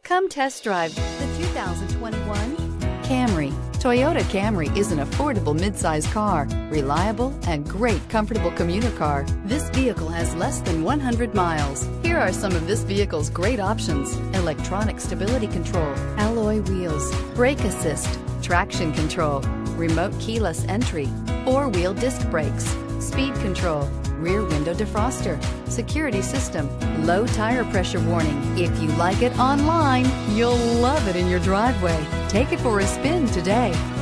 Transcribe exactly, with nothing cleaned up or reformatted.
Come test drive the two thousand twenty-one Camry. Toyota Camry is an affordable midsize car, reliable and great comfortable commuter car. This vehicle has less than one hundred miles. Here are some of this vehicle's great options: electronic stability control, alloy wheels, brake assist, traction control, remote keyless entry, four-wheel disc brakes, speed control, rear window defroster, security system, low tire pressure warning. If you like it online, you'll love it in your driveway. Take it for a spin today.